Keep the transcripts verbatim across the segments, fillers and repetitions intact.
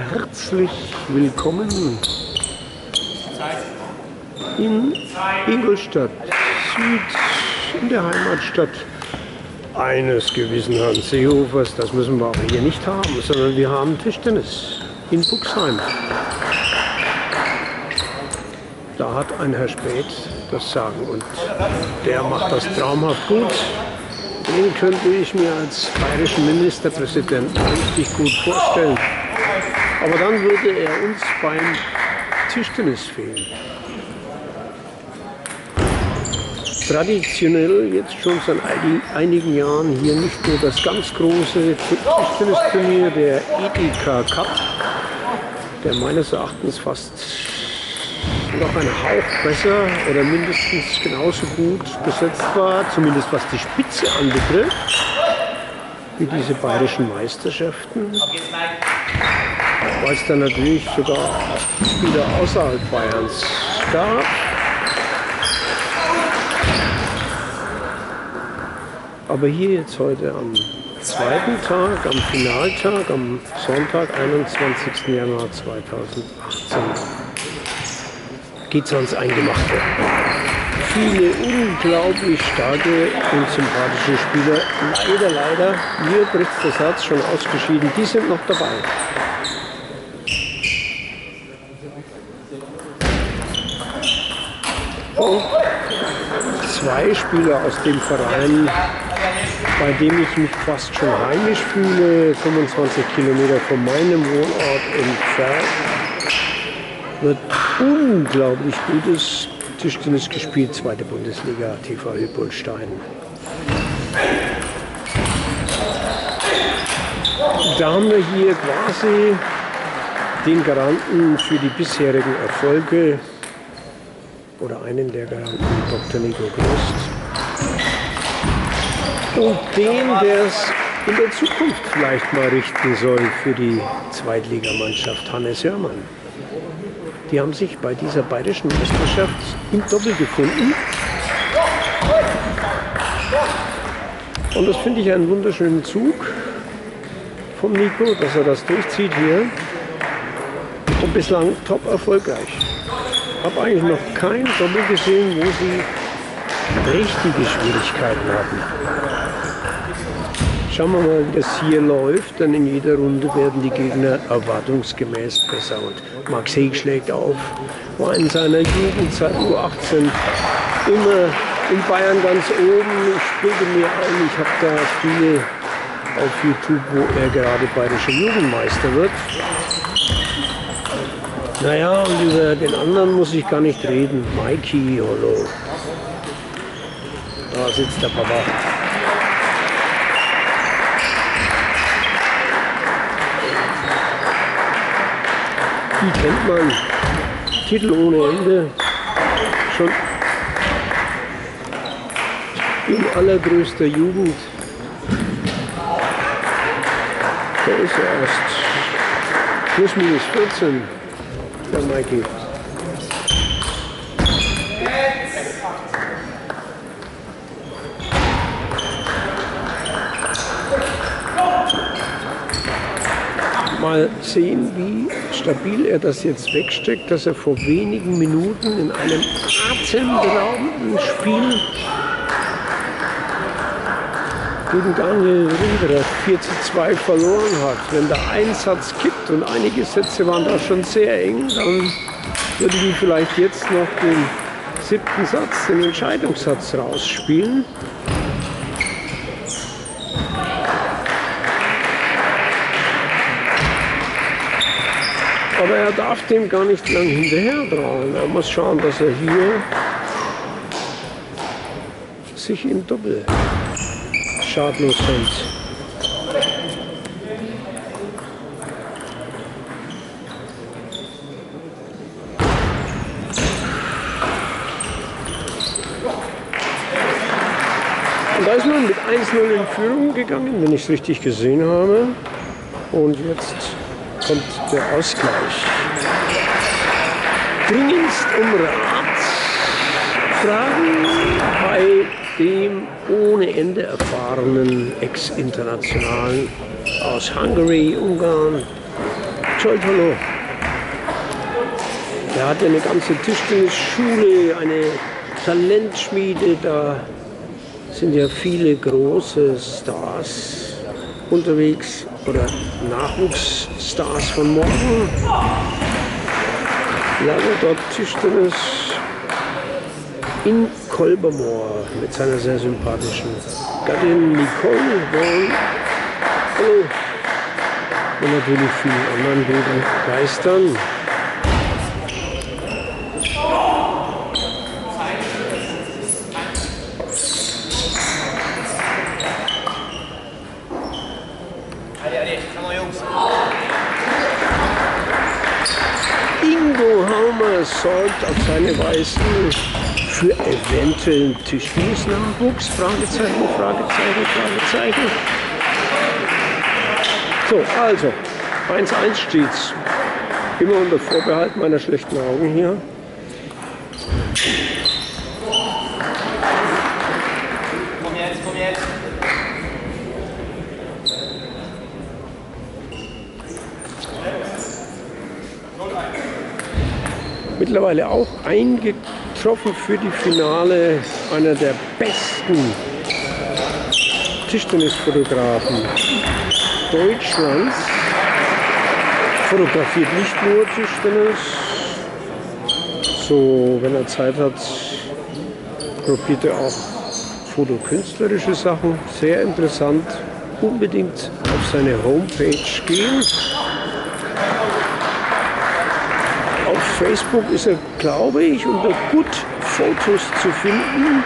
herzlich willkommen in Ingolstadt Süd, in der Heimatstadt eines gewissen Herrn Seehofers. Das müssen wir aber hier nicht haben, sondern wir haben Tischtennis in Buxheim. Da hat ein Herr Späth das Sagen und der macht das traumhaft gut. Den könnte ich mir als bayerischen Ministerpräsidenten richtig gut vorstellen. Aber dann würde er uns beim Tischtennis fehlen. Traditionell jetzt schon seit einigen Jahren hier nicht nur das ganz große Tischtennisturnier, der Edeka Cup, der meines Erachtens fast noch ein Hauch besser oder mindestens genauso gut besetzt war, zumindest was die Spitze anbetrifft, wie diese bayerischen Meisterschaften, weil es dann natürlich sogar Spieler außerhalb Bayerns gab. Aber hier jetzt heute am zweiten Tag, am Finaltag, am Sonntag, einundzwanzigsten Januar zweitausendachtzehn, geht es ans Eingemachte. Viele unglaublich starke und sympathische Spieler, leider, leider, mir bricht das Herz, schon ausgeschieden, die sind noch dabei. Und zwei Spieler aus dem Verein, bei dem ich mich fast schon heimisch fühle, fünfundzwanzig Kilometer von meinem Wohnort entfernt, wird unglaublich gutes Tischtennis gespielt, zweite Bundesliga, T V Hüpolstein. Da haben wir hier quasi den Garanten für die bisherigen Erfolge oder einen der Garanten, Doktor Nico Grost. Und den, der es in der Zukunft vielleicht mal richten soll für die Zweitligamannschaft, Hannes Hörmann. Die haben sich bei dieser bayerischen Meisterschaft im Doppel gefunden. Und das finde ich einen wunderschönen Zug vom Nico, dass er das durchzieht hier. Und bislang top erfolgreich. Ich habe eigentlich noch kein Doppel gesehen, wo sie richtige Schwierigkeiten hatten. Schauen wir mal, wie das hier läuft, denn in jeder Runde werden die Gegner erwartungsgemäß besser. Und Max Heg schlägt auf, war in seiner Jugendzeit U achtzehn immer in Bayern ganz oben. Ich bilde mir ein, ich habe da viele auf YouTube, wo er gerade bayerischer Jugendmeister wird. Naja, und über den anderen muss ich gar nicht reden. Mikey, hallo. Da sitzt der Papa. Die kennt man, Titel ohne Ende, schon in allergrößter Jugend. Der ist ja erst plus minus vierzehn, der Mikey. Mal sehen, wie stabil er das jetzt wegsteckt, dass er vor wenigen Minuten in einem atemberaubenden Spiel gegen Daniel Rinderer vier zu zwei verloren hat. Wenn der Einsatz kippt und einige Sätze waren da schon sehr eng, dann würden die vielleicht jetzt noch den siebten Satz, den Entscheidungssatz rausspielen. Aber er darf dem gar nicht lang hinterher trauen. Er muss schauen, dass er hier sich im Doppel schadlos hält. Und da ist man mit eins null in Führung gegangen, wenn ich es richtig gesehen habe. Und jetzt kommt der Ausgleich. Dringendst um Rat fragen bei dem ohne Ende erfahrenen Ex-Internationalen aus Hungary, Ungarn, Berchtold, der hat ja eine ganze Tischtennisschule, eine Talentschmiede, da sind ja viele große Stars unterwegs oder Nachwuchsstars von morgen. Lernen dort Tischtennis in Kolbermoor mit seiner sehr sympathischen Gattin Nicole Born. Hallo. Und natürlich vielen anderen guten Geistern. Ingo Haumer sorgt auf seine Weise für eventuellen Tischtennis-Nachwuchs? Fragezeichen, Fragezeichen, Fragezeichen. So, also, eins eins steht's. Immer unter Vorbehalt meiner schlechten Augen hier. Komm jetzt, komm jetzt. Mittlerweile auch eingetroffen für die Finale einer der besten Tischtennisfotografen Deutschlands. Fotografiert nicht nur Tischtennis, so wenn er Zeit hat, probiert er auch fotokünstlerische Sachen. Sehr interessant, unbedingt auf seine Homepage gehen. Auf Facebook ist er, glaube ich, unter Gut Fotos zu finden.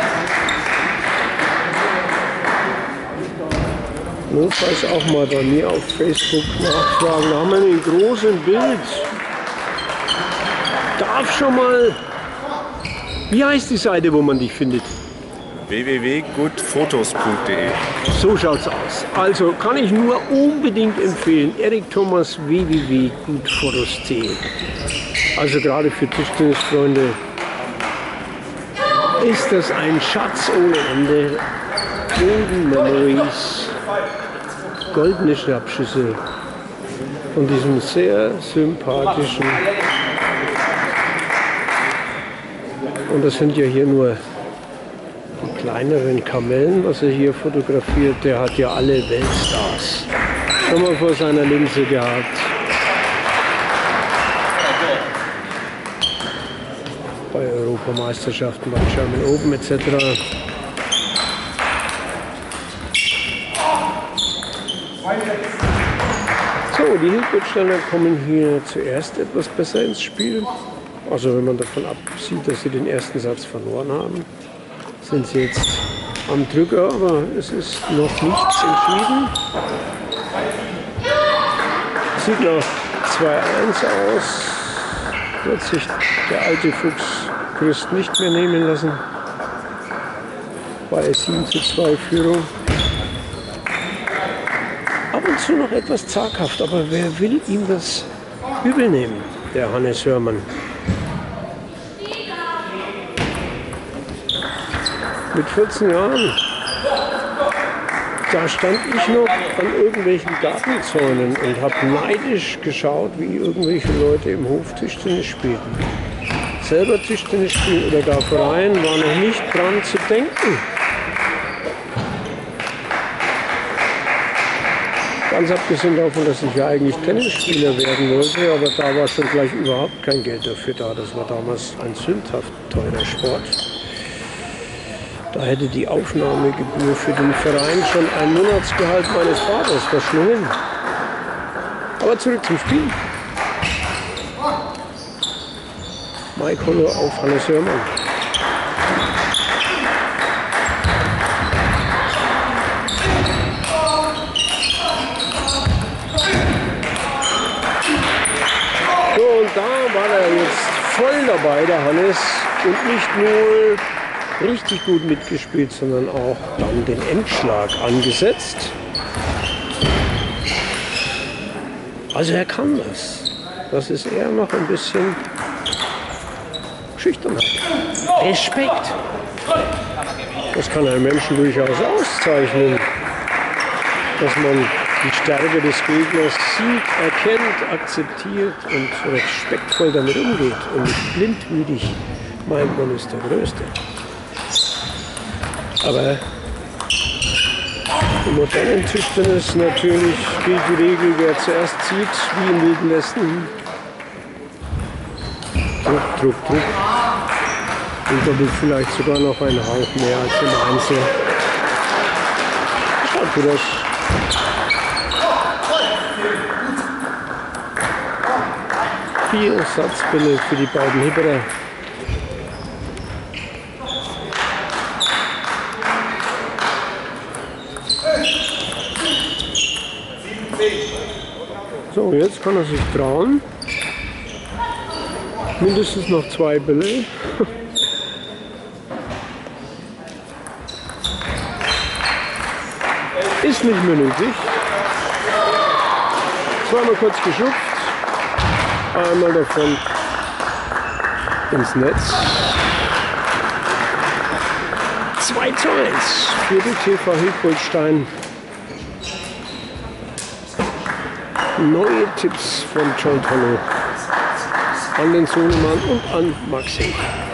Notfalls auch mal bei mir auf Facebook nachfragen. Da haben wir einen großen Bild. Darf schon mal. Wie heißt die Seite, wo man dich findet? w w w punkt gutfotos punkt de. So schaut's aus. Also kann ich nur unbedingt empfehlen. Erik Thomas w w w punkt gutfotos punkt de. Also gerade für Tischtennisfreunde ist das ein Schatz ohne Ende. Golden Memories. Goldene Schnappschüsse von diesem sehr sympathischen. Und das sind ja hier nur die kleineren Kamellen, was er hier fotografiert. Der hat ja alle Weltstars schon mal vor seiner Linse gehabt. Bei Europameisterschaften, beim German Open et cetera. So, die Hilbertsteiner kommen hier zuerst etwas besser ins Spiel. Also wenn man davon absieht, dass sie den ersten Satz verloren haben, sind sie jetzt am Drücker, aber es ist noch nichts entschieden. Sieht nach zwei eins aus. Wird sich der alte Fuchs Christ nicht mehr nehmen lassen. Bei sieben zu zwei Führung. Ab und zu noch etwas zaghaft, aber wer will ihm das übel nehmen, der Hannes Hörmann. Mit vierzehn Jahren, da stand ich noch an irgendwelchen Gartenzäunen und habe neidisch geschaut, wie irgendwelche Leute im Hof Tischtennis spielten. Selber Tischtennis spielen oder gar Verein war noch nicht dran zu denken. Ganz abgesehen davon, dass ich ja eigentlich Tennisspieler werden wollte, aber da war schon gleich überhaupt kein Geld dafür da. Das war damals ein sündhaft teurer Sport. Da hätte die Aufnahmegebühr für den Verein schon ein Monatsgehalt meines Vaters verschlungen. Aber zurück zum Spiel. Mike Holler auf Hannes Hörmann. So, und da war er jetzt voll dabei, der Hannes, und nicht nur richtig gut mitgespielt, sondern auch dann den Endschlag angesetzt. Also er kann das. Das ist eher noch ein bisschen Schüchternheit. Respekt. Das kann einen Menschen durchaus auszeichnen, dass man die Stärke des Gegners sieht, erkennt, akzeptiert und respektvoll damit umgeht und nicht blindwütig meint, man ist der Größte. Aber im modernen Tischtennis natürlich gilt die Regel, wer zuerst zieht, wie im Wilden Westen. Druck, Druck, Druck. Und doppelt vielleicht sogar noch ein Hauch mehr als im Einzel. Schaut gut aus. Vier Satzbälle für die beiden Hipperer. So, jetzt kann er sich trauen. Mindestens noch zwei Bälle. Ist nicht mehr nötig. Zweimal kurz geschupft. Einmal davon ins Netz. zwei zu eins für die T V Hilpoltstein. Neue Tipps von John Tonno an den Sohnemann und an Maxim.